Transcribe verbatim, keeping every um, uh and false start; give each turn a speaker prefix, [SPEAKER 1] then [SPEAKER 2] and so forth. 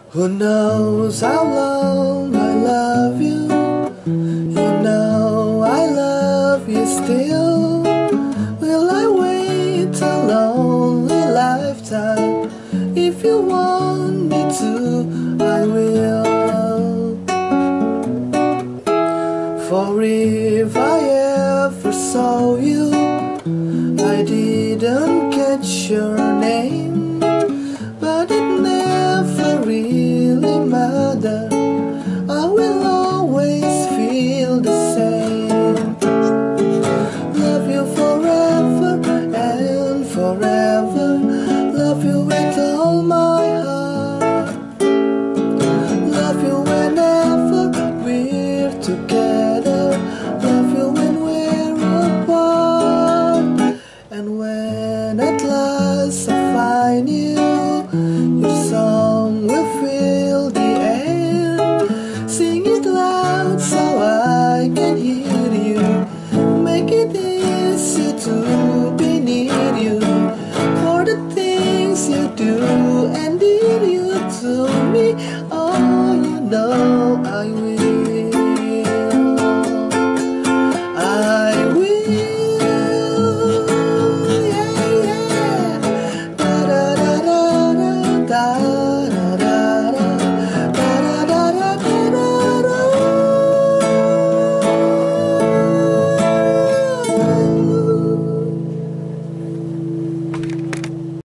[SPEAKER 1] Who knows how long I love you? You know I love you still. Will I wait a lonely lifetime? If you want me to, I will. For if I ever saw you, I didn't catch your